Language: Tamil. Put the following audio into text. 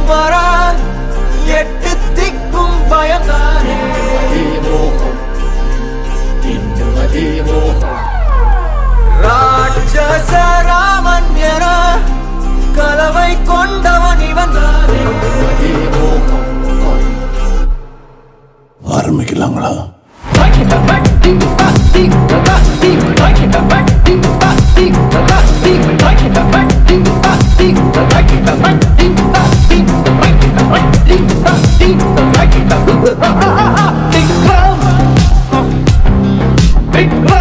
வரா எட்டு திக்கும் பயந்தானே ராட்சச ராமன் என கலவை கொண்டவன் இவன் தானே. ஆரம்பிக்கலாங்களா? Vikram